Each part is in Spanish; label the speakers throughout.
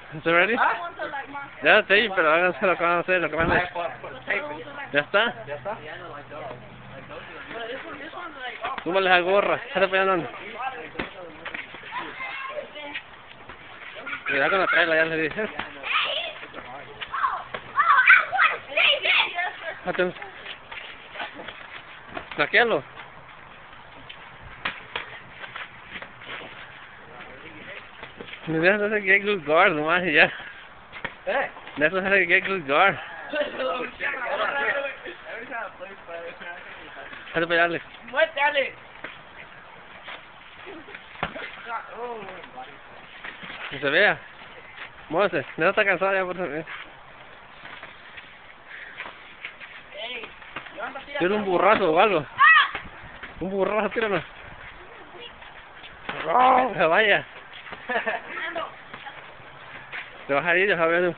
Speaker 1: ¿Está ready? Ya, sí, pero háganse lo que van a hacer, lo que van a hacer. ¿Ya está?
Speaker 2: ¿Ya está?
Speaker 1: Súmale la gorra, está pegando. Cuidado con la traila, ya le dije. Atención. Saquealo. That's a get good guard, nomás y ya. That's a get good guard. Hazte pegarle.
Speaker 2: ¡Muéstrale!
Speaker 1: Que se vea. Muévese. No está cansado ya por también. Tiene un burrazo o algo. Un burrazo, tíralo. ¡Oh! Que vaya. Te vas a ir, deja ver.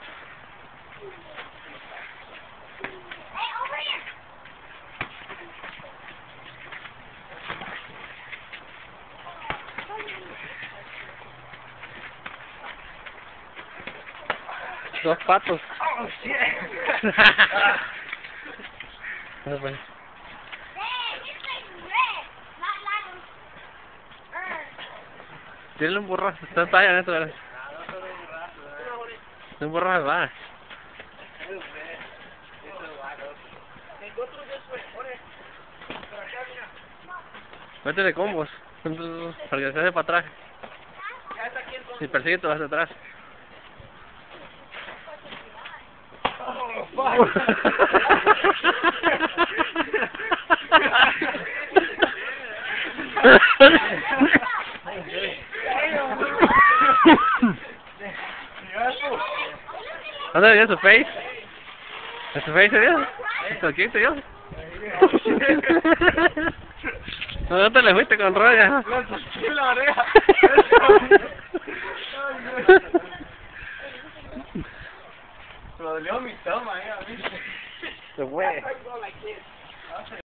Speaker 1: Dos patos.
Speaker 2: Oh, shit.
Speaker 1: Tiene un burrazo, está allá adentro, ¿verdad? Un burrazo, va. Métele combos, para que se hace para atrás. Si persigue, te vas atrás.
Speaker 2: Oh, fuck.
Speaker 1: ¿Dónde vio su face? ¿En su face se vio? ¿Aquí se vio? ¿No te le fuiste con Roya?
Speaker 2: La oreja. Me dolió mi toma, a mí.
Speaker 1: Se fue.